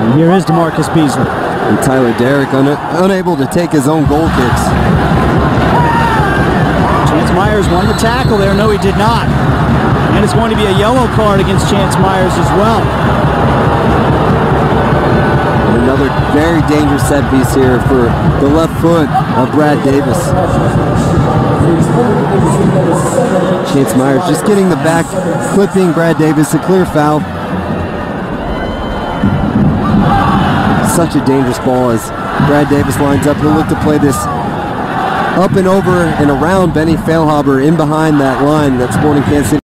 And here is DeMarcus Beasley. And Tyler Derrick unable to take his own goal kicks. Chance Myers won the tackle there. No, he did not. And it's going to be a yellow card against Chance Myers as well. And another very dangerous set piece here for the left foot of Brad Davis. Chance Myers just getting the back, clipping Brad Davis, a clear foul. Such a dangerous ball as Brad Davis lines up. He'll look to play this up and over and around Benny Feilhaber in behind that line that Sporting Kansas City